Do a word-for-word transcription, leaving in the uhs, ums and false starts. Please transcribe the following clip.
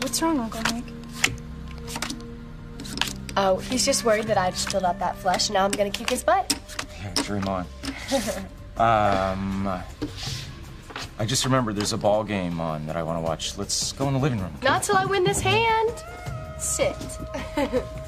What's wrong, Uncle Hank? Oh, he's just worried that I just filled out that flush, and now I'm gonna kick his butt. Yeah, dream on. um, I just remembered there's a ball game on that I want to watch. Let's go in the living room. Not till I win this hand. Sit.